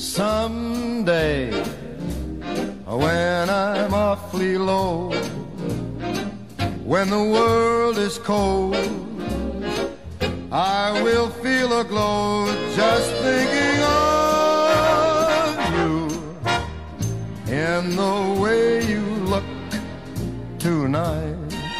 Someday, when I'm awfully low, when the world is cold, I will feel a glow just thinking of you in the way you look tonight.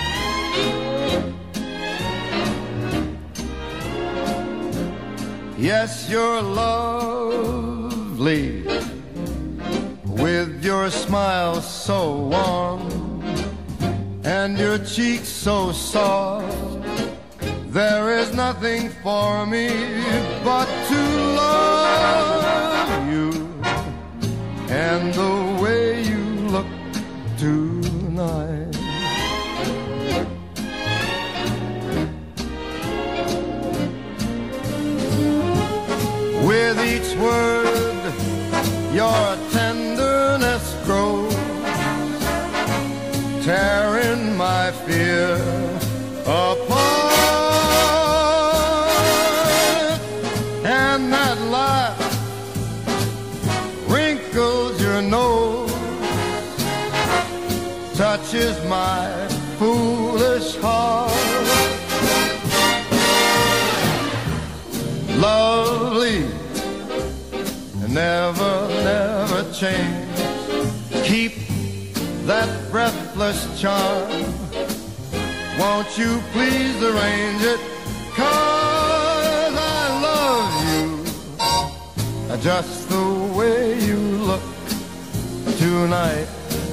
Yes, you're lovely, with your smile so warm and your cheeks so soft. There is nothing for me but to love you and the way you look tonight. With each word, your tenderness grows, tearing my fear apart. And that laugh wrinkles your nose, touches my foolish heart. Lovely, never, never change. Keep that breathless charm. Won't you please arrange it? 'Cause I love you just the way you look tonight.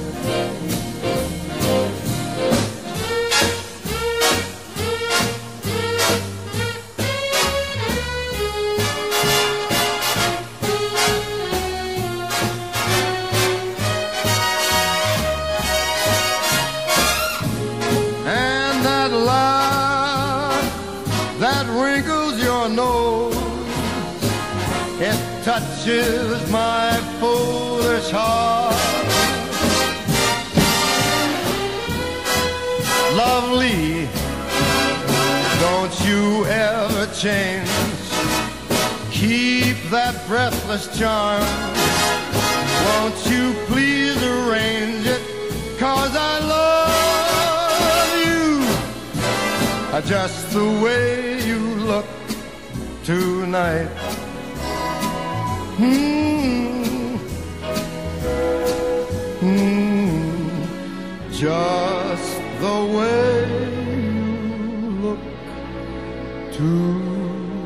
That wrinkles your nose, it touches my foolish heart. Lovely, don't you ever change. Keep that breathless charm. Won't you please arrange it? 'Cause I love you just the way you look tonight. Just the way you look tonight.